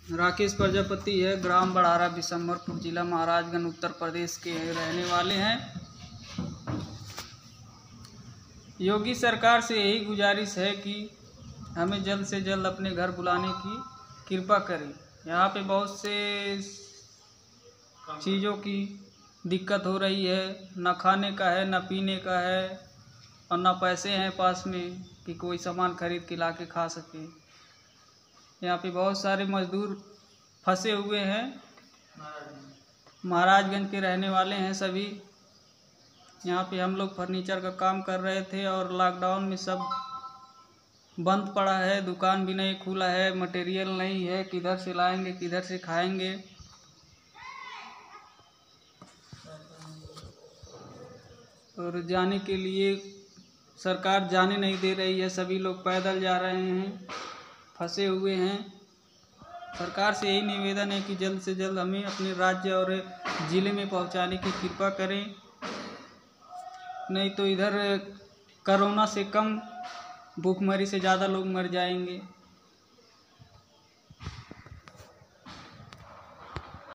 राकेश प्रजापति है, ग्राम बढ़ारा बिशंबरपुर, जिला महाराजगंज, उत्तर प्रदेश के रहने वाले हैं। योगी सरकार से यही गुजारिश है कि हमें जल्द से जल्द अपने घर बुलाने की कृपा करें। यहाँ पे बहुत से चीज़ों की दिक्कत हो रही है, न खाने का है, न पीने का है, और न पैसे हैं पास में कि कोई सामान खरीद के ला के खा सके। यहाँ पे बहुत सारे मजदूर फंसे हुए हैं, महाराजगंज के रहने वाले हैं सभी। यहाँ पे हम लोग फर्नीचर का काम कर रहे थे और लॉकडाउन में सब बंद पड़ा है, दुकान भी नहीं खुला है, मटेरियल नहीं है, किधर से लाएंगे, किधर से खाएंगे। और जाने के लिए सरकार जाने नहीं दे रही है, सभी लोग पैदल जा रहे हैं, फंसे हुए हैं। सरकार से यही निवेदन है कि जल्द से जल्द हमें अपने राज्य और ज़िले में पहुंचाने की कृपा करें, नहीं तो इधर कोरोना से कम भूखमरी से ज़्यादा लोग मर जाएंगे।